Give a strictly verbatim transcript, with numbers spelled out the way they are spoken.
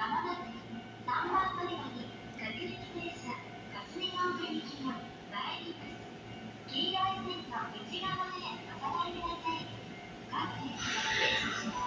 もなくさんばん乗り場に各駅停車霞ヶ丘行きが参ります。黄色い線の内側へお下がりください。各駅が停車します。